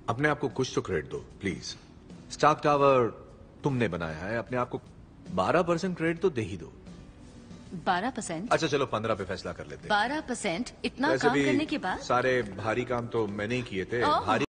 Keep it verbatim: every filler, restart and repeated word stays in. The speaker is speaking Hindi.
अपने आप को कुछ तो क्रेडिट दो प्लीज। स्टार्क टावर तुमने बनाया है, अपने आप को बारह परसेंट क्रेडिट तो दे ही दो। बारह परसेंट? अच्छा चलो पंद्रह पे फैसला कर लेते हैं। बारह परसेंट? इतना वैसे काम भी करने के बाद? सारे भारी काम तो मैंने ही किए थे। ओह। भारी